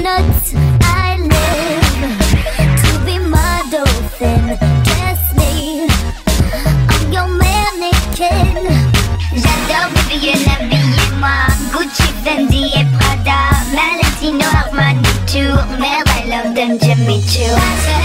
nuts, I live to be model thin. Dress me, I'm your mannequin. J'adore Vivienne, habillez-moi. Gucci, Fendi et Prada, Valentino, Armani, Tour. Merde, I love them, Jimmy Choo.